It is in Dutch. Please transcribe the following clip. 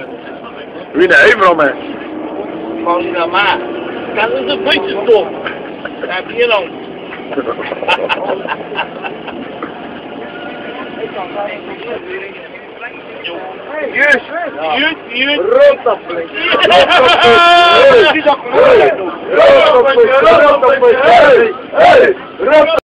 Wie de overal met? Paulina Ma. Dat is een beetje top. Daar heb je dan. Jut. Rotappel. Rotappel.